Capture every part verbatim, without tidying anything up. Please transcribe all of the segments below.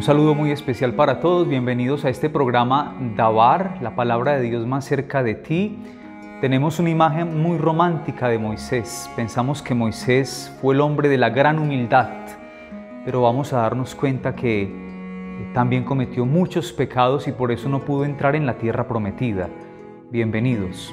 saludo muy especial para todos, bienvenidos a este programa Dabar, la palabra de Dios más cerca de ti. Tenemos una imagen muy romántica de Moisés. Pensamos que Moisés fue el hombre de la gran humildad, pero vamos a darnos cuenta que también cometió muchos pecados y por eso no pudo entrar en la tierra prometida. Bienvenidos.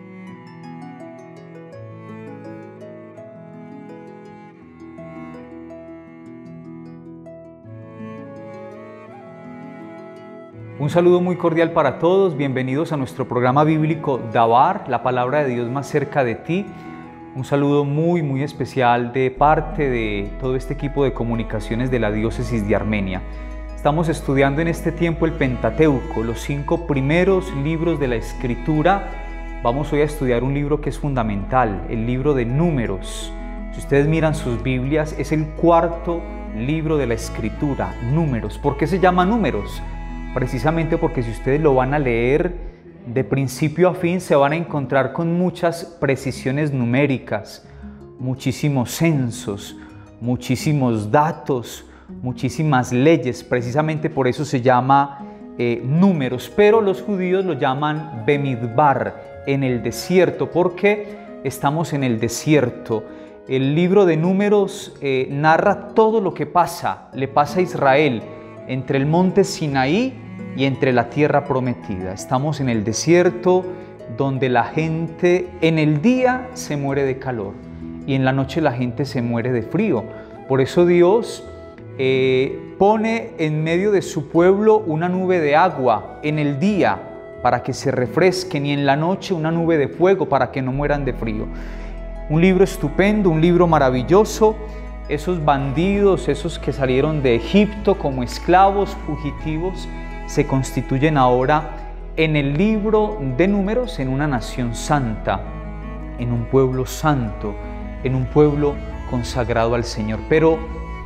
Un saludo muy cordial para todos, bienvenidos a nuestro programa bíblico Dabar, la palabra de Dios más cerca de ti. Un saludo muy muy especial de parte de todo este equipo de comunicaciones de la diócesis de Armenia. Estamos estudiando en este tiempo el Pentateuco, los cinco primeros libros de la Escritura. Vamos hoy a estudiar un libro que es fundamental, el libro de Números. Si ustedes miran sus Biblias, es el cuarto libro de la Escritura, Números. ¿Por qué se llama Números? Precisamente porque si ustedes lo van a leer de principio a fin se van a encontrar con muchas precisiones numéricas, muchísimos censos, muchísimos datos, muchísimas leyes. Precisamente por eso se llama eh, Números, pero los judíos lo llaman Bemidbar, en el desierto, porque estamos en el desierto. El libro de Números eh, narra todo lo que pasa, le pasa a Israel entre el monte Sinaí y entre la tierra prometida. Estamos en el desierto donde la gente en el día se muere de calor y en la noche la gente se muere de frío. Por eso Dios eh, pone en medio de su pueblo una nube de agua en el día para que se refresquen y en la noche una nube de fuego para que no mueran de frío. Un libro estupendo, un libro maravilloso. Esos bandidos, esos que salieron de Egipto como esclavos fugitivos, se constituyen ahora en el libro de Números en una nación santa, en un pueblo santo, en un pueblo consagrado al Señor. Pero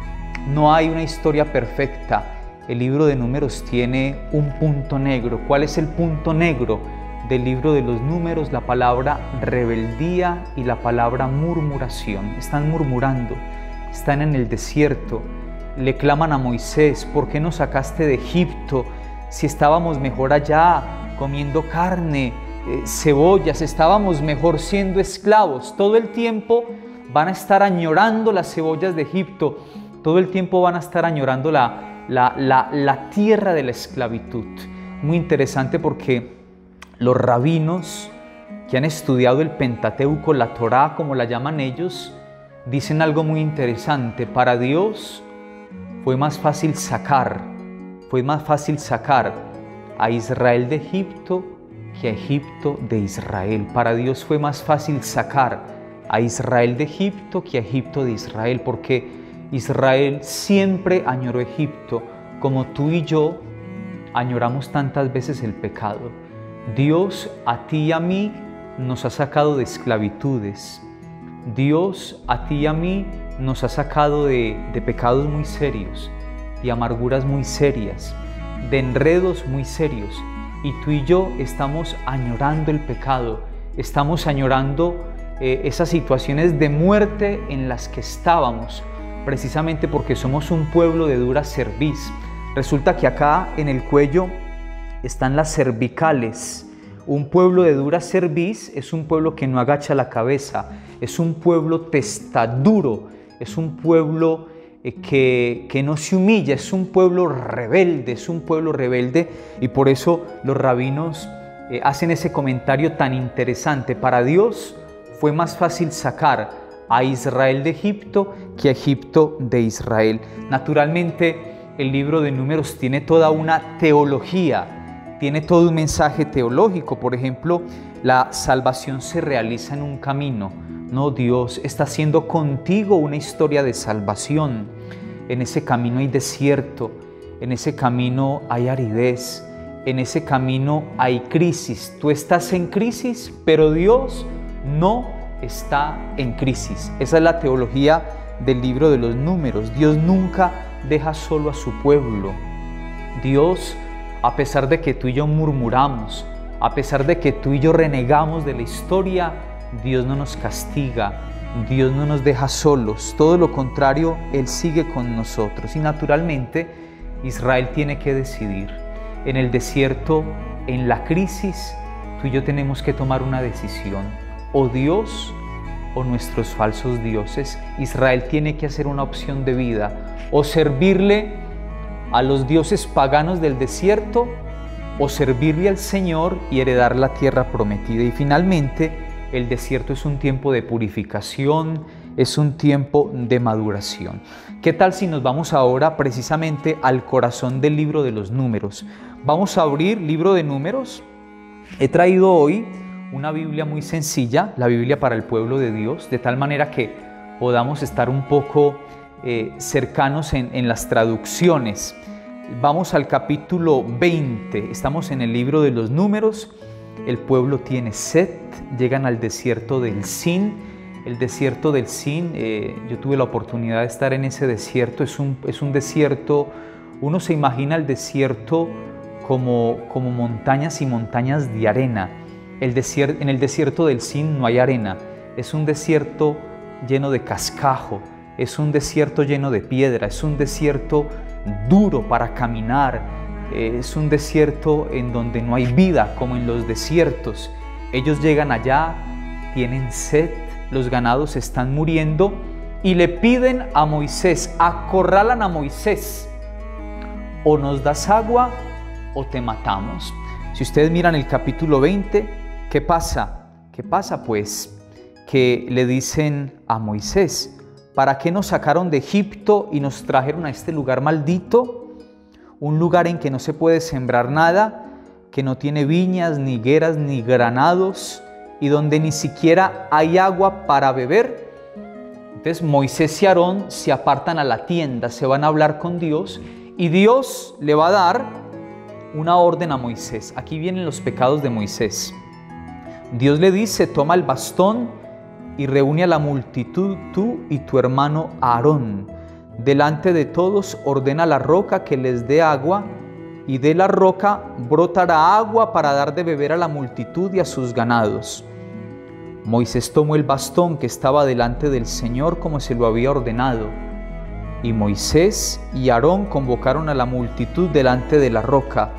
no hay una historia perfecta. El libro de Números tiene un punto negro. ¿Cuál es el punto negro del libro de los Números? La palabra rebeldía y la palabra murmuración. Están murmurando. Están en el desierto, le claman a Moisés: ¿por qué nos sacaste de Egipto si estábamos mejor allá comiendo carne, eh, cebollas, estábamos mejor siendo esclavos? Todo el tiempo van a estar añorando las cebollas de Egipto, todo el tiempo van a estar añorando la, la, la, la tierra de la esclavitud. Muy interesante porque los rabinos que han estudiado el Pentateuco, la Torá como la llaman ellos, dicen algo muy interesante. Para Dios fue más fácil sacar, fue más fácil sacar a Israel de Egipto que a Egipto de Israel. Para Dios fue más fácil sacar a Israel de Egipto que a Egipto de Israel, porque Israel siempre añoró Egipto, como tú y yo añoramos tantas veces el pecado. Dios a ti y a mí nos ha sacado de esclavitudes. Dios a ti y a mí nos ha sacado de, de pecados muy serios, de amarguras muy serias, de enredos muy serios. Y tú y yo estamos añorando el pecado, estamos añorando eh, esas situaciones de muerte en las que estábamos, precisamente porque somos un pueblo de dura cerviz. Resulta que acá en el cuello están las cervicales. Un pueblo de dura cerviz es un pueblo que no agacha la cabeza, es un pueblo testaduro, es un pueblo eh, que, que no se humilla, es un pueblo rebelde, es un pueblo rebelde y por eso los rabinos eh, hacen ese comentario tan interesante. Para Dios fue más fácil sacar a Israel de Egipto que a Egipto de Israel. Naturalmente, el libro de Números tiene toda una teología, tiene todo un mensaje teológico. Por ejemplo, la salvación se realiza en un camino. No, Dios está haciendo contigo una historia de salvación. En ese camino hay desierto, en ese camino hay aridez, en ese camino hay crisis. Tú estás en crisis, pero Dios no está en crisis. Esa es la teología del libro de los Números. Dios nunca deja solo a su pueblo. Dios, a pesar de que tú y yo murmuramos, a pesar de que tú y yo renegamos de la historia, Dios no nos castiga, Dios no nos deja solos. Todo lo contrario, Él sigue con nosotros. Y naturalmente, Israel tiene que decidir. En el desierto, en la crisis, tú y yo tenemos que tomar una decisión. O Dios o nuestros falsos dioses. Israel tiene que hacer una opción de vida. O servirle a los dioses paganos del desierto, o servirle al Señor y heredar la tierra prometida. Y finalmente, el desierto es un tiempo de purificación, es un tiempo de maduración. ¿Qué tal si nos vamos ahora precisamente al corazón del libro de los Números? Vamos a abrir libro de Números. He traído hoy una Biblia muy sencilla, la Biblia para el pueblo de Dios, de tal manera que podamos estar un poco eh, cercanos en, en las traducciones. Vamos al capítulo veinte, estamos en el libro de los Números. El pueblo tiene sed, llegan al desierto del Sin. El desierto del Sin, eh, yo tuve la oportunidad de estar en ese desierto, es un, es un desierto, uno se imagina el desierto como, como montañas y montañas de arena. El desierto, en el desierto del Sin no hay arena, es un desierto lleno de cascajo, es un desierto lleno de piedra, es un desierto duro para caminar, eh, es un desierto en donde no hay vida como en los desiertos. Ellos llegan allá, tienen sed, los ganados están muriendo y le piden a Moisés, acorralan a Moisés: o nos das agua o te matamos. Si ustedes miran el capítulo veinte, ¿qué pasa? ¿Qué pasa pues? Que le dicen a Moisés: ¿para qué nos sacaron de Egipto y nos trajeron a este lugar maldito? Un lugar en que no se puede sembrar nada, que no tiene viñas, ni higueras, ni granados, y donde ni siquiera hay agua para beber. Entonces Moisés y Aarón se apartan a la tienda, se van a hablar con Dios, y Dios le va a dar una orden a Moisés. Aquí vienen los pecados de Moisés. Dios le dice: toma el bastón y reúne a la multitud, tú y tu hermano Aarón. Delante de todos ordena la roca que les dé agua, y de la roca brotará agua para dar de beber a la multitud y a sus ganados. Moisés tomó el bastón que estaba delante del Señor como se lo había ordenado, y Moisés y Aarón convocaron a la multitud delante de la roca.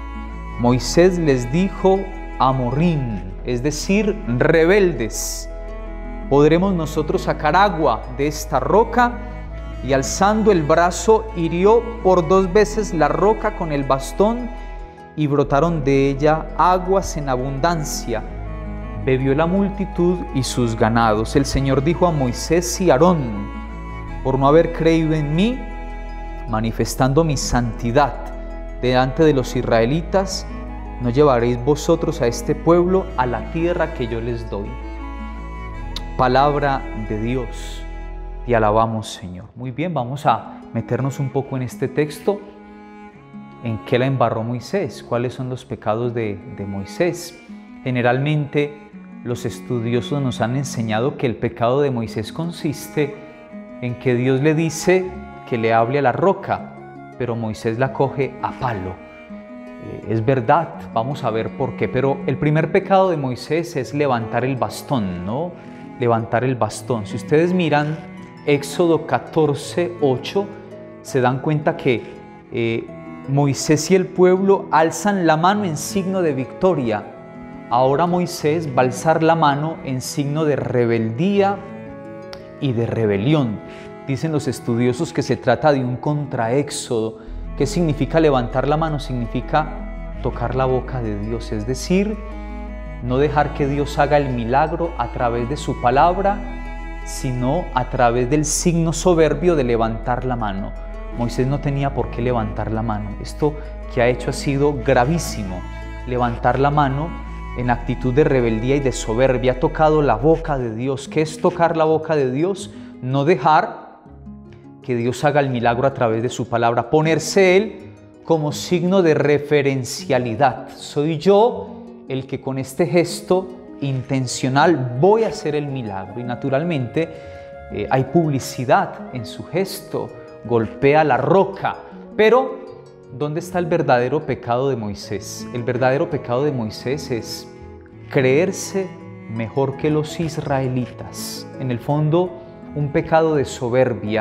Moisés les dijo: Amorim, es decir, rebeldes, ¿podremos nosotros sacar agua de esta roca? Y alzando el brazo, hirió por dos veces la roca con el bastón, y brotaron de ella aguas en abundancia. Bebió la multitud y sus ganados. El Señor dijo a Moisés y Aarón: por no haber creído en mí, manifestando mi santidad delante de los israelitas, no llevaréis vosotros a este pueblo a la tierra que yo les doy. Palabra de Dios. Te alabamos, Señor. Muy bien, vamos a meternos un poco en este texto. ¿En qué la embarró Moisés? ¿Cuáles son los pecados de, de Moisés? Generalmente los estudiosos nos han enseñado que el pecado de Moisés consiste en que Dios le dice que le hable a la roca, pero Moisés la coge a palo. Eh, es verdad, vamos a ver por qué, pero el primer pecado de Moisés es levantar el bastón, ¿no? Levantar el bastón. Si ustedes miran Éxodo catorce, ocho, se dan cuenta que eh, Moisés y el pueblo alzan la mano en signo de victoria. Ahora Moisés va a alzar la mano en signo de rebeldía y de rebelión. Dicen los estudiosos que se trata de un contraéxodo. ¿Qué significa levantar la mano? Significa tocar la boca de Dios, es decir, no dejar que Dios haga el milagro a través de su palabra, sino a través del signo soberbio de levantar la mano. Moisés no tenía por qué levantar la mano. Esto que ha hecho ha sido gravísimo. Levantar la mano en actitud de rebeldía y de soberbia. Ha tocado la boca de Dios. ¿Qué es tocar la boca de Dios? No dejar que Dios haga el milagro a través de su palabra. Ponerse Él como signo de referencialidad. Soy yo el que con este gesto intencional voy a hacer el milagro. Y naturalmente eh, hay publicidad en su gesto. Golpea la roca. Pero ¿dónde está el verdadero pecado de Moisés? El verdadero pecado de Moisés es creerse mejor que los israelitas. En el fondo, un pecado de soberbia.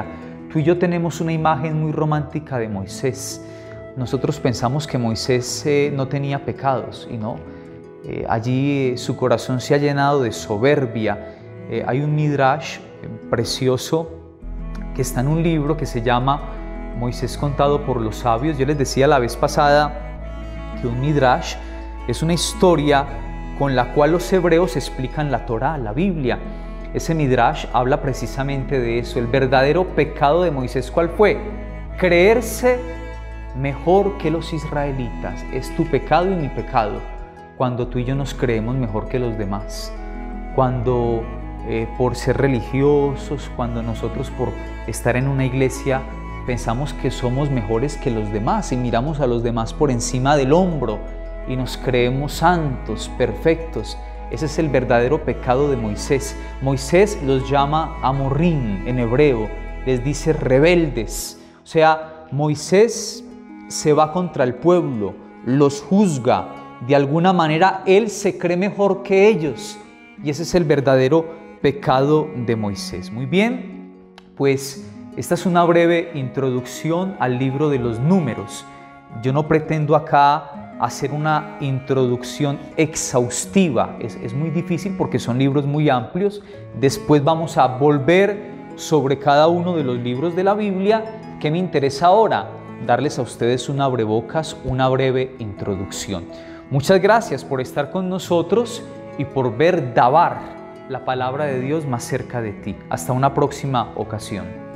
Tú y yo tenemos una imagen muy romántica de Moisés. Nosotros pensamos que Moisés eh, no tenía pecados y no. Eh, allí eh, su corazón se ha llenado de soberbia. Eh, hay un midrash eh, precioso que está en un libro que se llama Moisés contado por los sabios. Yo les decía la vez pasada que un midrash es una historia con la cual los hebreos explican la Torá, la Biblia. Ese midrash habla precisamente de eso. El verdadero pecado de Moisés, ¿cuál fue? Creerse mejor que los israelitas. Es tu pecado y mi pecado. Cuando tú y yo nos creemos mejor que los demás. Cuando eh, por ser religiosos, cuando nosotros por estar en una iglesia pensamos que somos mejores que los demás y miramos a los demás por encima del hombro y nos creemos santos, perfectos. Ese es el verdadero pecado de Moisés. Moisés los llama amorrín en hebreo, les dice rebeldes. O sea, Moisés se va contra el pueblo, los juzga. De alguna manera, él se cree mejor que ellos. Y ese es el verdadero pecado de Moisés. Muy bien, pues esta es una breve introducción al libro de los Números. Yo no pretendo acá hacer una introducción exhaustiva, es, es muy difícil porque son libros muy amplios. Después vamos a volver sobre cada uno de los libros de la Biblia. ¿Qué me interesa ahora? Darles a ustedes un abrebocas, una breve introducción. Muchas gracias por estar con nosotros y por ver Dabar, la palabra de Dios más cerca de ti. Hasta una próxima ocasión.